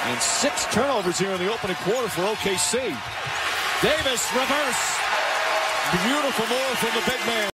And 6 turnovers here in the opening quarter for OKC. Davis, reverse. Beautiful move from the big man.